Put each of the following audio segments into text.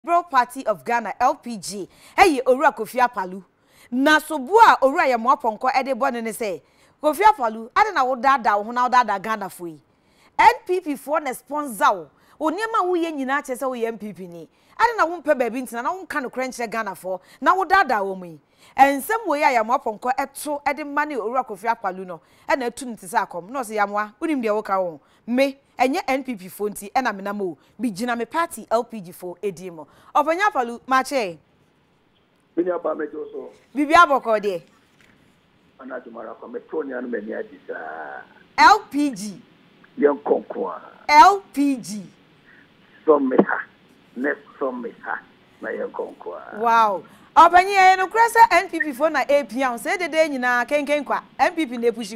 Liberal Party of Ghana LPG hey Owura Kofi Akpaloo na sobua Owura ye moaponko ede bone ne say Kofi Akpaloo ade na wo dada wo na wo dada Ghana fo yi NPP for na sponsor wo niam wo ye nyina che se wo ye NPP ni ade na wo mpe ba bi ntina na wo nka no krenche Ghana fo na wo dada wo mu ensem wo ya moaponko eto ede mane Owura Kofi Akpaloo no e na etu ntise akom no se yamwa unim de wo ka wo me enye NPP fonti ena menamo bi gina me party LPG for edimo Obanya Akpaloo mache binya ba mejo so bibi aboko de ana tumara ko metoni anu meni adisa LPG yen konkwa LPG so me ha ne so me ha na yen konkwa wow Obanya no krese NPP for na APM say de nyina kenken kwa NPP na pushi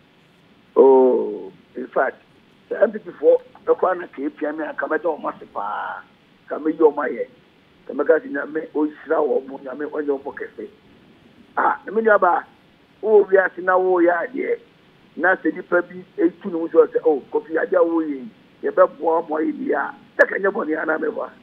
oh in fact the NPP for ekwa na KPM akameda o masepa kameyo maye kamega sinya me o isira wo mu nya me onye obo kese me nya ba o wi asina wo ya de na se dipa bi etu no so se oh Kofi aja wo yi ye be bo mo yi bia te kanye boni ana me ba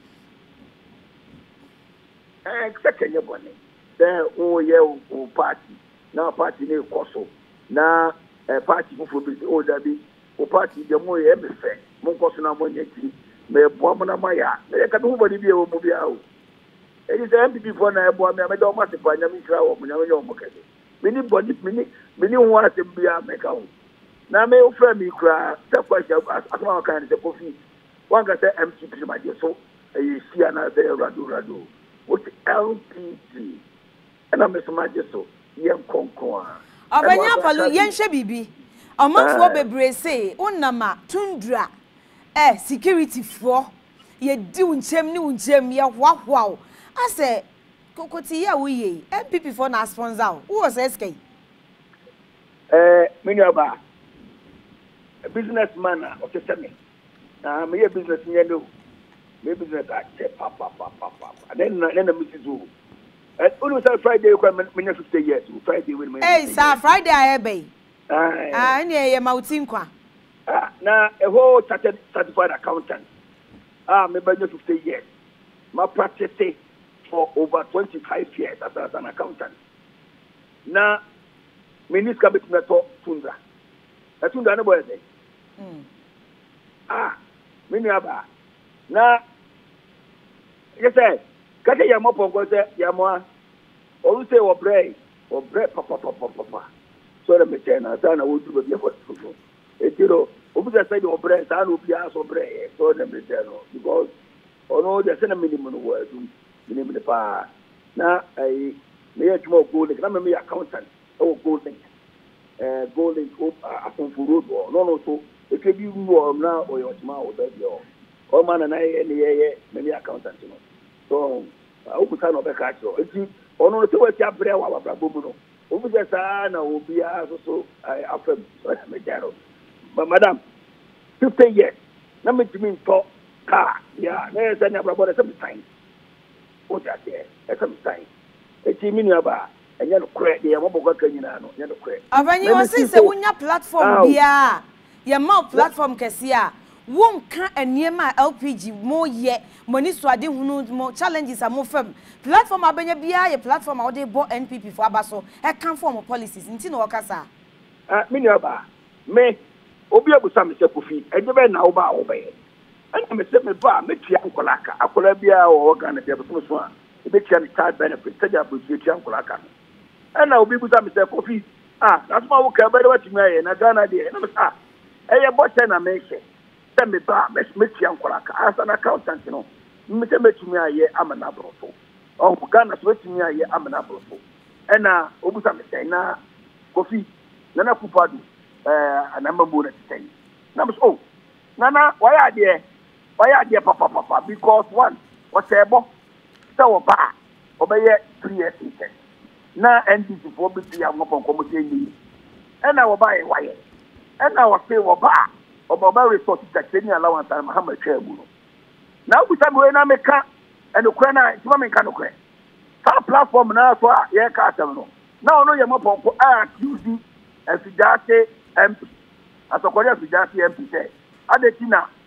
te kanye boni then o ye o party na party ne koso na party fufu bi o da bi o party de mo ye me fe mo koso na mo nyati me bo mo na maya me ka do bodi bi e wo mo bia o e di se MPP for na e bo me do ma se pa nya mi tra wo mo nya wo mo kede mini body mini ho asem bia me ka o na me o fra mi kra ta kwasha asma kan se Kofi wan ga se MPP ma je so e si ana de rado what LPG and I'm so much so yen konkon Obanya Akpaloo yen hwe bibi omanfo bebre say unama tundra security for ye di unchem ni unchem ye hwahwaw ase kokoti ya wuye MPP for na sponsor who was SK minaba a businessman o tetame na me business nyendo me business papa then Mrs. Zoo only say Friday ko me 50 years Friday with me hey sir Friday I be any ye mautin kwa na a whole certified accountant me by 50 years my practice for over 25 years as an accountant na minister bit me to tundra no boy say me ni aba na yes sir kake ya mo pongo se ya mo o say o bre papa so le me na sa na wo du be for so etiro obi say the bre sa na obi aso bre so le me no because ono the same minimum no do minimum pa na ai me ya tuma gold na me accountant o gold upon for road no so it can be na o yo tuma o da yo o man na ye me accountant no so o kusa no be ka cho enti ono to we ti abre wa bra bobu no o bu je sa na obi so afem me jaro but madam 50 years na me timi to car ya na se na bra bo some time o ja de some time enti mi nu ba enye no kre de mo boga ka nyina no enye no kre Obanya wo sin se wonya platform bia ye ma platform kese a wonka eniema LPG mo ye moni so ade hunu mo challenges am fam platform abanya bia ye platform a wo bo NPP for abaso e kan form policies nti no wakasa me ni aba me obi abusa me se Kofi eje be na wo ba wo be ana me se me ba me tia nkolaka akola bia wo Ghana bia so so a e be tia ni child benefit se ja bu tia nkolaka ana obi busa me se Kofi that's my wo ka be what me aye na Ghana de na me eye bo se na me she me ba me tia nkolaka as an accountant no me se metumi aye amana brofo o Ghana so metumi aye amana brofo ena obusa me say na Kofi na kupadu anamba mo na say na me so nana why ade papa because one what ebo say wo ba obeye 3 years in na NDC for bi ya ngopon ko mo say ni ena wo ba ye waye ena wo say wo ba Oba resort takeni allowance and Muhammad Chebu. Now we say we na meka and the Ukraine tuma meka no kre. Sa platform na so ye ka asem no. Now no ye mo ponko accuse and Fijate MP. Asokore Fijate MP say. Adetina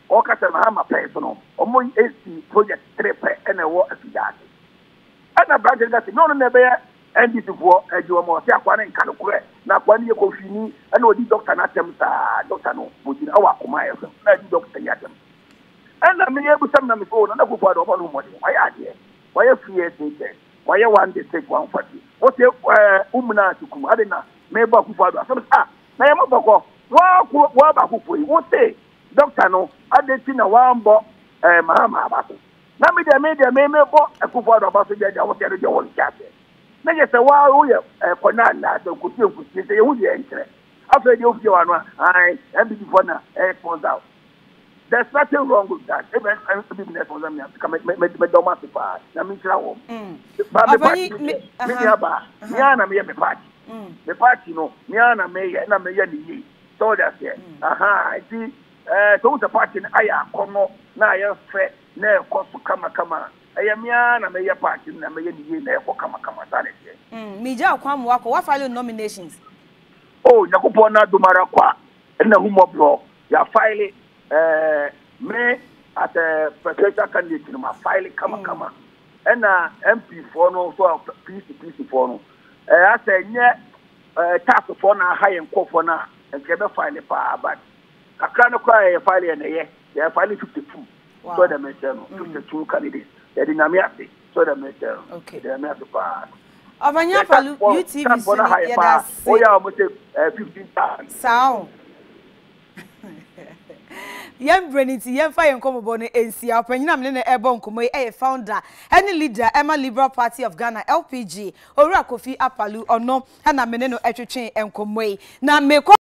o ka se na ma pay so no o mo AC project 3 pay e na wo afidate ana branch ga se no no na be NDC for ejo mo se akwa ne nka no kure na akwa ne Kofi ni ana odi doctor na tem sa doctor no mo ji na wa akoma ya so na di doctor ya tem ana me ye busam na me so na Kofi ado mo no mo di why ade why free estate why one day take 140 what umna tukum ade na me ba Kofi ado asem na ye mo boko wa ba Kofi wo say doctor no ade ti na wa mbo mahama abaso na me bo Kofi ado abaso je ja wo tere je wo ntiase na je se wa wo ye kona na de kutie se ye hu de entre after the ofie wa no ai MPP for na sponsor there's nothing wrong with that even MPP na sponsor me me do ma sepa na me tira wo ba me ya ba me ana me party no me ana me ye ni yi so that I see to the party aya kono na ya fe na ekosu kama ayamia na meye party na meye die na eko kama sale mija kwam wako wa file nominations oh yakupo na dumara kwa na humo bro ya file me at a presidential candidate no ma file kama na MP for no so PC for no asenye task for na high enko for na nkebe file pa but kakra no kwa ya file na ye ya file 52 so the mention 52 candidates the dynamic so the matter okay the matter part Kofi Akpaloo UTV sini yeda o ya mo say 15,000 sound yem breniti yem fa yenkomobo no ensia opanyina me ne ebo nkomo e founder any leader Emma Liberal Party of Ghana LPG Owura Kofi Akpaloo ono na me ne no etwetwe enkomo na me